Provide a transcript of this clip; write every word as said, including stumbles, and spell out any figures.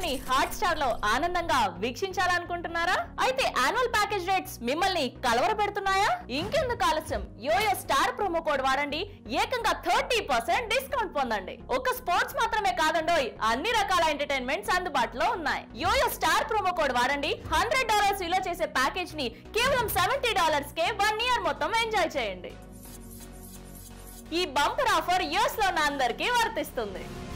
ని hot star లో ఆనందంగా వీక్షించాలనుకుంటున్నారా? అయితే యాన్యువల్ ప్యాకేజ్ రేట్స్ మిమ్మల్ని కలవరపెడుతున్నాయా? ఇంకెందుకు ఆలస్యం, యోయో స్టార్ ప్రోమో కోడ్ వాడండి, ఏకంగా థర్టీ పర్సెంట్ డిస్కౌంట్ పొందండి. ఒక స్పోర్ట్స్ మాత్రమే కాదండోయ్, అన్ని రకాల ఎంటర్టైన్మెంట్స్ అందుబాటులో ఉన్నాయి. యోయో స్టార్ ప్రోమో కోడ్ వాడండి, హండ్రెడ్ డాలర్స్ విలువ చేసే ప్యాకేజ్ ని కేవలం సెవెంటీ డాలర్స్ కే వన్ ఇయర్ మొత్తం ఎంజాయ్ చేయండి. ఈ బంపర్ ఆఫర్ యూఎస్ లో ఉన్న అందరికీ వర్తిస్తుంది.